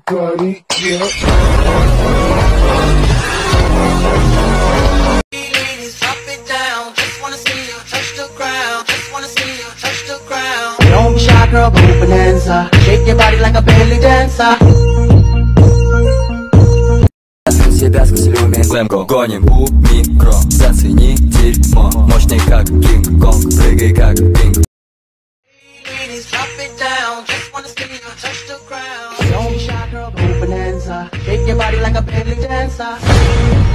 Cardi, yeah. Ladies, drop it down. Just wanna see you touch the ground. Just wanna see you touch the ground. Don't be shy, girl, go bonanza. Shake your body like a belly dancer. Себя сквозь люмин Слэмко гоним у микро Зацени дерьмо Мощный как Кинг-Конг Прыгай как Бинг. Ladies, drop it down. Just wanna see you touch the ground. Don't be shy, girl, go bonanza. Shake your body like a belly dancer.